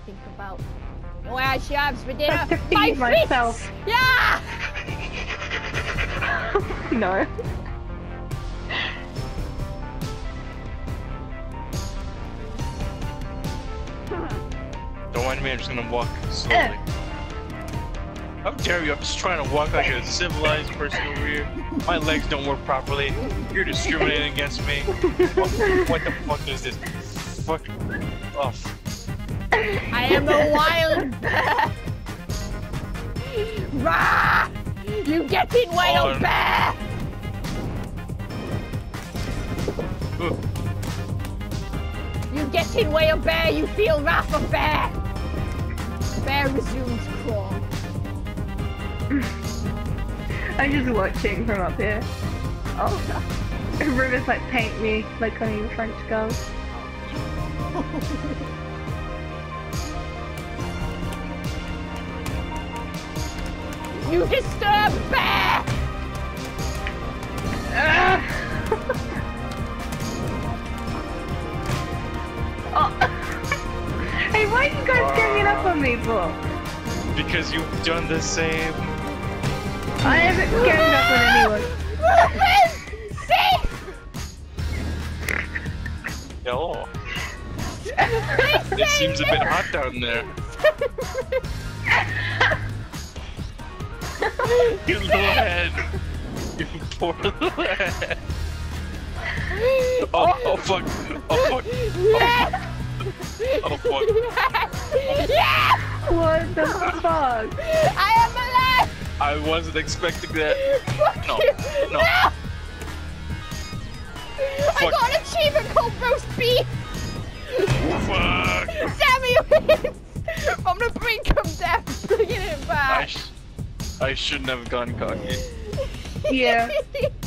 think about. Where she has for dinner? To feed myself. Fists! Yeah! No. Don't mind me, I'm just gonna walk slowly. How dare you? I'm just trying to walk like a civilized person over here. My legs don't work properly. You're discriminating against me. What the fuck is this? Fuck off. I am a wild bear! Rah! You get in, wild bear! You get in, wild bear, you feel wrath of bear! Bear resumes crawl. I'm just watching from up here. Oh, River's like paint me like one of the French girls. You disturb bear! Oh. Hey, why are you guys ganging up on me for? Because you've done the same. I haven't ganged up on anyone. No. It seems a bit hot down there. You little head. You poor little head. Oh fuck. Oh fuck. Oh fuck. Yeah! What the fuck? I am alive! I wasn't expecting that. No. No. I got an achievement called roast beef! Fuck. Sammy wins! From the brink of death, bringing it back. I shouldn't have gone cocky. Yeah.